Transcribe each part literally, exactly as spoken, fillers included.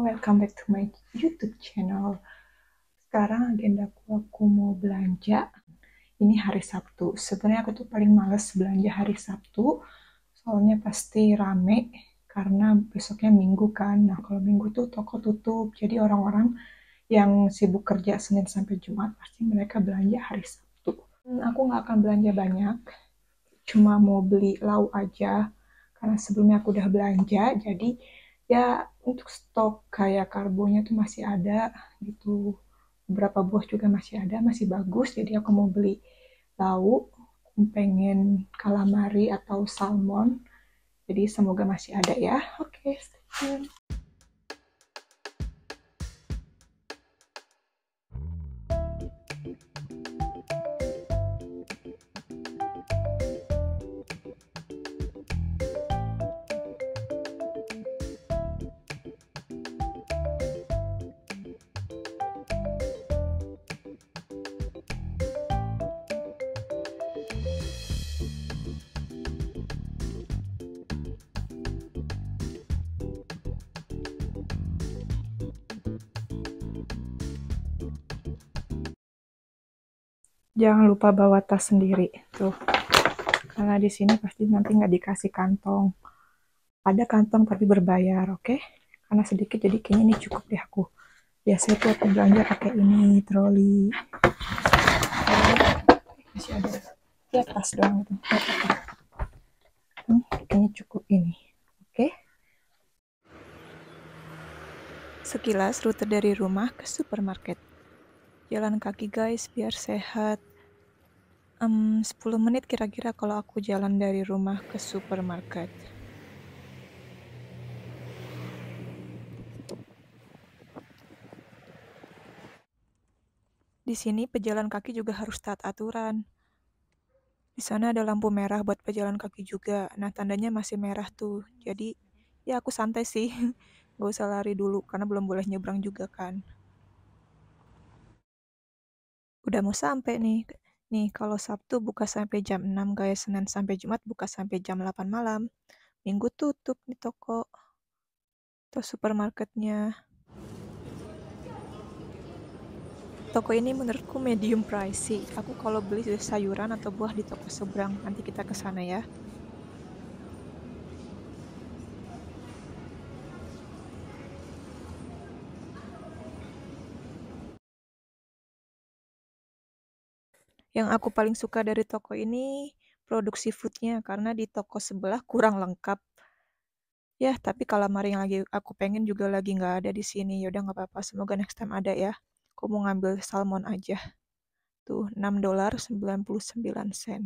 welcome back to my YouTube channel. Sekarang agendaku aku mau belanja. Ini hari Sabtu. Sebenarnya aku tuh paling males belanja hari Sabtu, soalnya pasti rame karena besoknya Minggu kan. Nah kalau Minggu tuh toko tutup, jadi orang-orang yang sibuk kerja Senin sampai Jumat pasti mereka belanja hari Sabtu. Hmm, aku nggak akan belanja banyak, cuma mau beli lauk aja karena sebelumnya aku udah belanja, jadi ya untuk stok kayak karbonya tuh masih ada gitu, beberapa buah juga masih ada, masih bagus, jadi aku mau beli lauk, pengen calamari atau salmon, jadi semoga masih ada ya. Oke, stay tune. Jangan lupa bawa tas sendiri tuh, karena di sini pasti nanti nggak dikasih kantong. Ada kantong tapi berbayar, oke? Okay? Karena sedikit jadi kayaknya ini cukup deh aku. Biasanya tuh aku belanja pakai ini troli. Masih ada. Ya tas doang gitu. Hmm, kayaknya cukup ini, oke? Okay? Sekilas rute dari rumah ke supermarket. Jalan kaki guys, biar sehat. Um, sepuluh menit kira-kira kalau aku jalan dari rumah ke supermarket. Di sini pejalan kaki juga harus taat aturan. Di sana ada lampu merah buat pejalan kaki juga. Nah, tandanya masih merah tuh. Jadi, ya aku santai sih. Gak usah lari dulu, karena belum boleh nyebrang juga kan. Udah mau sampai nih. Nih, kalau Sabtu buka sampai jam enam, guys. Senin sampai Jumat buka sampai jam delapan malam. Minggu tutup nih toko. Atau supermarketnya. Toko ini menurutku medium pricey. Aku kalau beli sayuran atau buah di toko seberang. Nanti kita ke sana ya. Yang aku paling suka dari toko ini produk seafoodnya, karena di toko sebelah kurang lengkap. Ya, tapi calamari yang lagi aku pengen juga lagi nggak ada di sini. Yaudah nggak apa-apa, semoga next time ada ya. Aku mau ngambil salmon aja. Tuh, enam dolar sembilan puluh sembilan sen.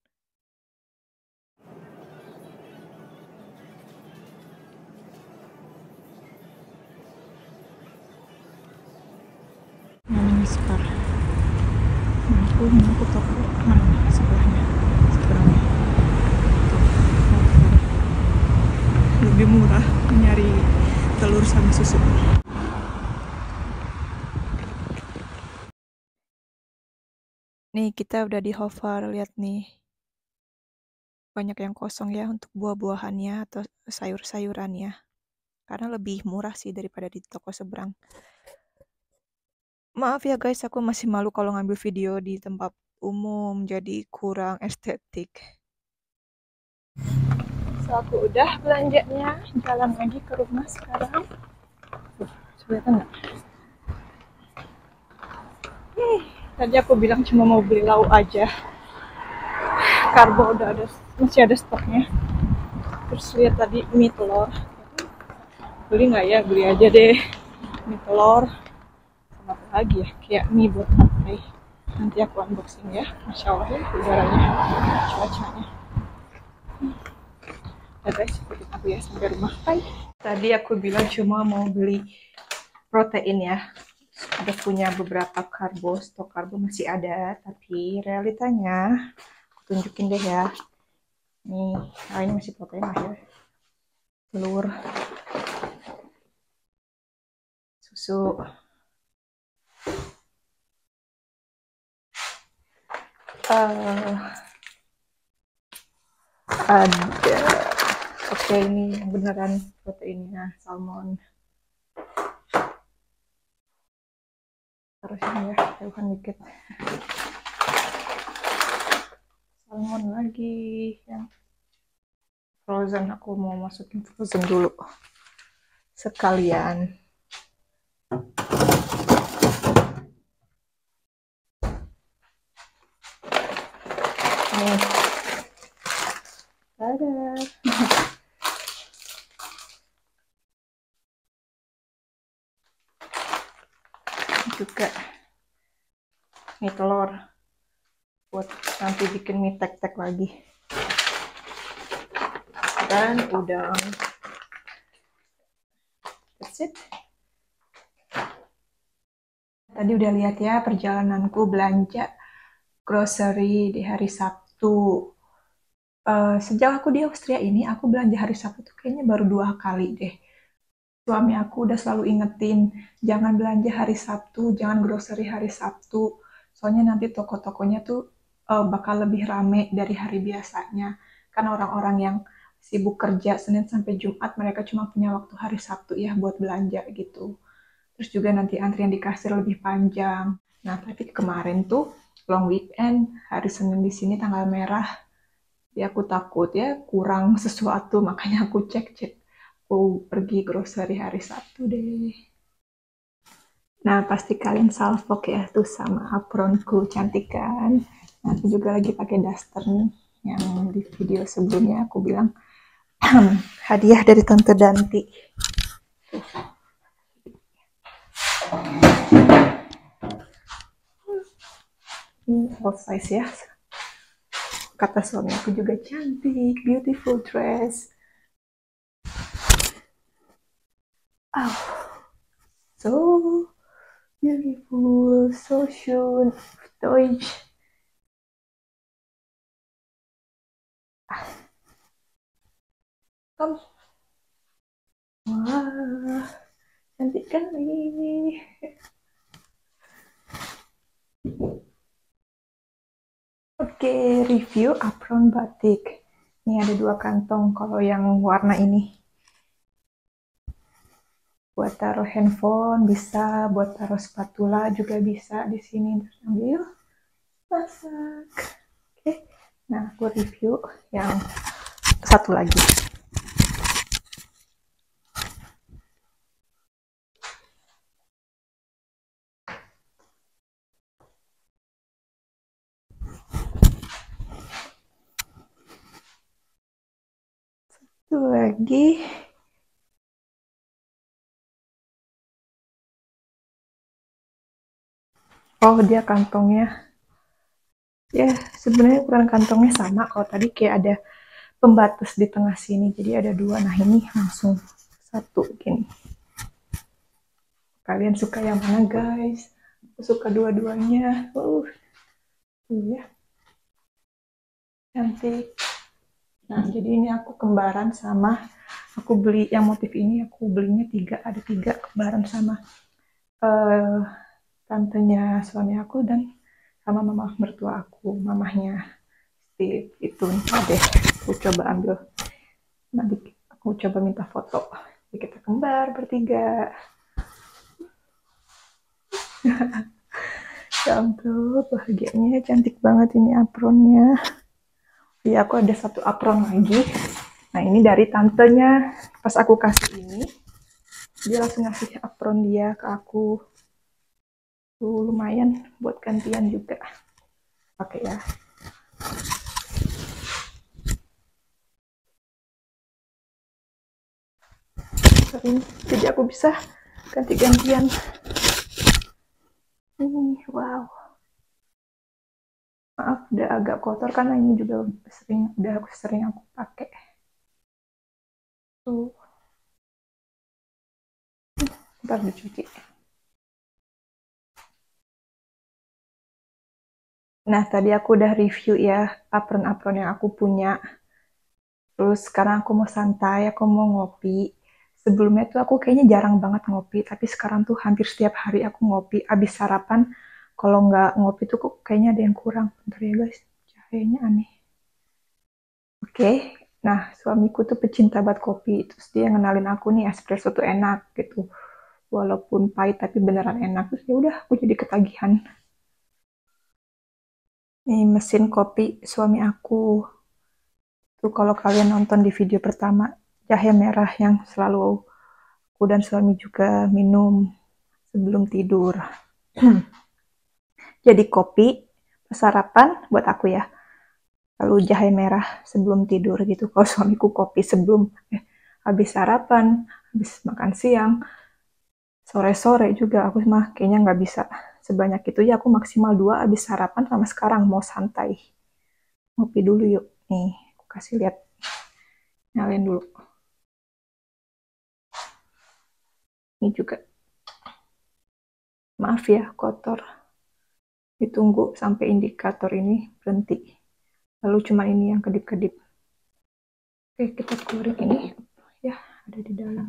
Ini Spar. Aku aku toko mana sebelahnya? Seberangnya. Lebih murah nyari telur sama susu. Nih, kita udah di Hover, lihat nih. Banyak yang kosong ya untuk buah-buahannya atau sayur-sayurannya. Karena lebih murah sih daripada di toko seberang. Maaf ya guys, aku masih malu kalau ngambil video di tempat umum, jadi kurang estetik. So, aku udah belanjanya, jalan lagi ke rumah sekarang. Kelihatan nggak? Hmm, tadi aku bilang cuma mau beli lauk aja. Karbo udah ada, masih ada stoknya. Terus lihat tadi mie telur. Beli nggak ya? Beli aja deh. Mie telur. Sama apa lagi ya? Kayak mie buat pakai. Nanti aku unboxing ya. Masya Allah ya udaranya, cuacanya. Ya guys, ikutin aku ya sampai rumah. Bye. Tadi aku bilang cuma mau beli protein ya. Ada punya beberapa karbo, stok karbo masih ada, tapi realitanya aku tunjukin deh ya. Nih, nah ini masih protein lah ya. Telur, susu, uh, ada, oke ini yang beneran proteinnya salmon. Harusnya ya, jauhan dikit. Salmon lagi yang frozen, aku mau masukin frozen dulu sekalian. Nih, ada juga mie telur buat nanti bikin mie tek-tek lagi, dan udang. That's it. Tadi udah lihat ya perjalananku belanja grocery di hari Sabtu. Uh, sejak aku di Austria ini, aku belanja hari Sabtu tuh kayaknya baru dua kali deh. Suami aku udah selalu ingetin, jangan belanja hari Sabtu, jangan grocery hari Sabtu. Soalnya nanti toko-tokonya tuh uh, bakal lebih rame dari hari biasanya. Kan orang-orang yang sibuk kerja Senin sampai Jumat, mereka cuma punya waktu hari Sabtu ya buat belanja gitu. Terus juga nanti antrian di kasir lebih panjang. Nah, tapi kemarin tuh long weekend, hari Senin di sini tanggal merah. Ya aku takut ya kurang sesuatu, makanya aku cek-cek. Aku pergi grocery hari Sabtu deh. Nah, pasti kalian salfok ya tuh sama apronku, cantik kan? Nah, aku juga lagi pakai daster nih, yang di video sebelumnya aku bilang hadiah dari Tante Danti. Ini all size ya. Kata suami aku juga cantik, beautiful dress. Oh, so beautiful, so schön, Deutsch. Kom. Wah, cantik kali. Oke, review apron batik. Ini ada dua kantong kalau yang warna ini. Buat taruh handphone bisa, buat taruh spatula juga bisa di sini. Ambil, masak. Oke, nah aku review yang satu lagi. Satu lagi. Oh, dia kantongnya. Ya, sebenarnya ukuran kantongnya sama. Kalau tadi kayak ada pembatas di tengah sini, jadi ada dua. Nah, ini langsung satu gini. Kalian suka yang mana, guys? Aku suka dua-duanya. Uh, ya, cantik. Nah, jadi ini aku kembaran sama, aku beli yang motif ini, aku belinya tiga, ada tiga kembaran sama uh, tantenya suami aku dan sama mama mertua aku, mamahnya Steve. Itu nih deh, aku coba ambil, nanti aku coba minta foto. Jadi kita kembar bertiga. Ya ampun, bahagianya, cantik banget ini apronnya. Ya, aku ada satu apron lagi. Nah, ini dari tantenya. Pas aku kasih ini, dia langsung ngasih apron dia ke aku. Tuh, lumayan buat gantian juga. Oke ya. Jadi aku bisa ganti-gantian. Ini, wow. Maaf, udah agak kotor karena ini juga sering, udah sering aku pakai. Tuh. Ntar dicuci. Nah, tadi aku udah review ya apron-apron yang aku punya. Terus sekarang aku mau santai, aku mau ngopi. Sebelumnya tuh aku kayaknya jarang banget ngopi, tapi sekarang tuh hampir setiap hari aku ngopi. Abis sarapan, kalau nggak ngopi tuh kok kayaknya ada yang kurang. Bentar ya guys, cahayanya aneh. Oke, nah suamiku tuh pecinta banget kopi. Terus dia ngenalin aku nih espresso tuh enak gitu. walaupun pahit tapi beneran enak. Terus ya udah, aku jadi ketagihan. Nih mesin kopi suami aku. Tuh kalau kalian nonton di video pertama, jahe merah yang selalu aku dan suami juga minum sebelum tidur. Jadi kopi sarapan buat aku ya. Lalu jahe merah sebelum tidur gitu. Kalau suamiku kopi sebelum eh, habis sarapan, habis makan siang, sore-sore juga. Aku mah kayaknya nggak bisa sebanyak itu ya. Aku maksimal dua habis sarapan sama sekarang mau santai. Ngopi dulu yuk. Nih, aku kasih lihat. Nyalain dulu. Ini juga. Maaf ya, kotor. Ditunggu sampai indikator ini berhenti. Lalu cuma ini yang kedip-kedip. Oke, kita keluarin ini. Ya, ada di dalam.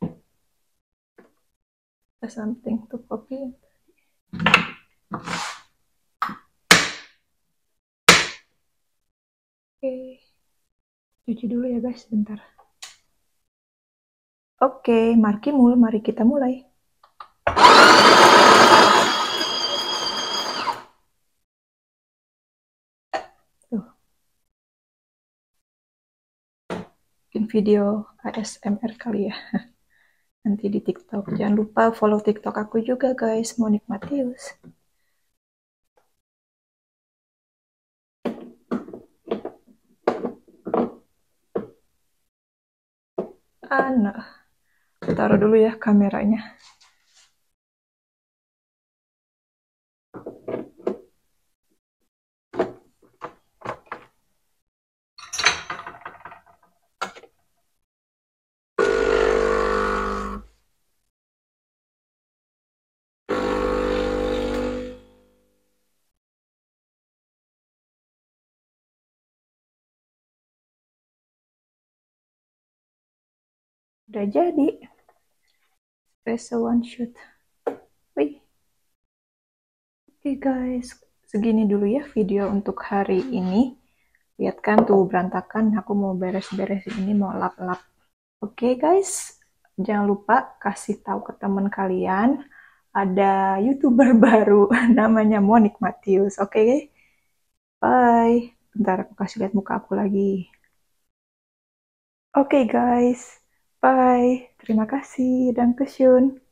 Ada something to copy. Oke. Cuci dulu ya guys, sebentar. Oke, Marki mul, mari kita mulai. Tuh. Bikin video A S M R kali ya. Nanti di TikTok. Jangan lupa follow TikTok aku juga guys, Monik Matius. Ah, nah. Taruh dulu ya kameranya. Udah jadi. Espresso one shot. Wih. Oke guys, segini dulu ya video untuk hari ini. Lihat kan tuh berantakan, aku mau beres-beresin ini, mau lap-lap. Oke guys, jangan lupa kasih tahu ke teman kalian ada YouTuber baru namanya Monik Matius. Oke, bye. Bentar aku kasih lihat muka aku lagi. Oke guys, bye. Terima kasih, dankeschön.